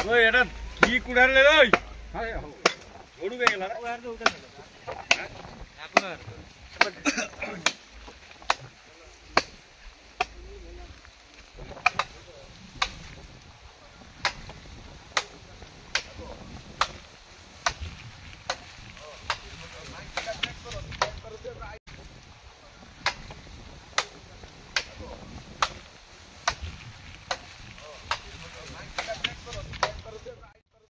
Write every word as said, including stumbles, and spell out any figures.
ओए एटा की कुडार ले ओइ हाय हो छोडु गएला र